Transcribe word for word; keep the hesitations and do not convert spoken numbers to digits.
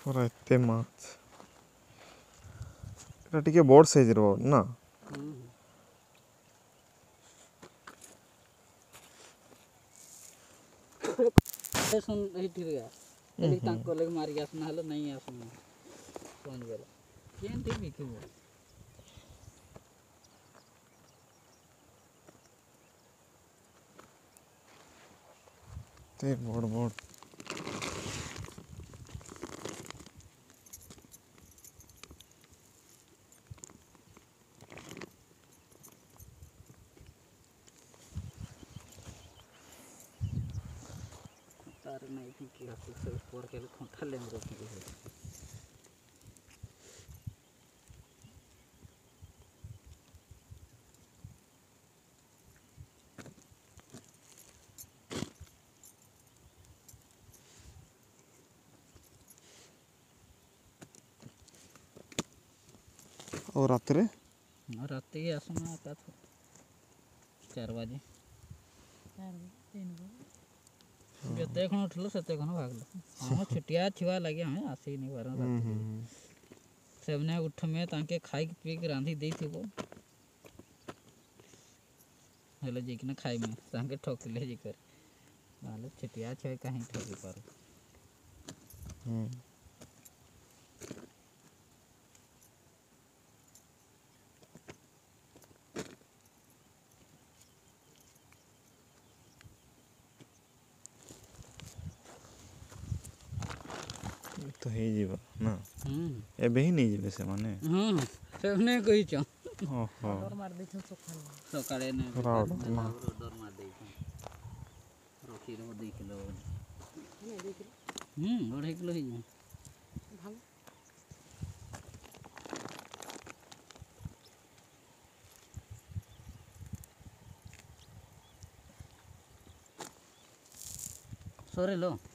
ପୁରା ଏତେ ମାଛ ଏଟା ଟିକେ ବଡ଼ ସାଇଜ୍ର ନା ତାଙ୍କ ଲାଗି ମାରିକି ଆସୁନା ହେଲେ ନାଇଁ ଆସୁନି ପହଞ୍ଚିଗଲା କେମିତି ବିକିବ ଏତେ ବଡ଼ ବଡ଼ तार नहीं थी कि हाथी से ऊपर के खंथा ले मेरे को और रात रे और रात के आसना का चार बजे जते खन उठलो सते खन भागलो हम छुटिया छुआ लगे हमें आसी नहीं बार सबने उठ में ताके खाई पी के रांधी दी थी वो हेले जिकना खाई में ताके ठोकले जिकर माले छुटिया छुआ कहीं ठोकी पारो हम्म तो हे जीवा ना हम्म एबे ही नहीं जीवे से माने हम्म सबने कहि छ ओहो डर मार दै छ सकाळे सकाळे ने राउड ना डर मार दे रखी रो दे किलो हम्म अढ़ाई किलो ही भाग सरे लो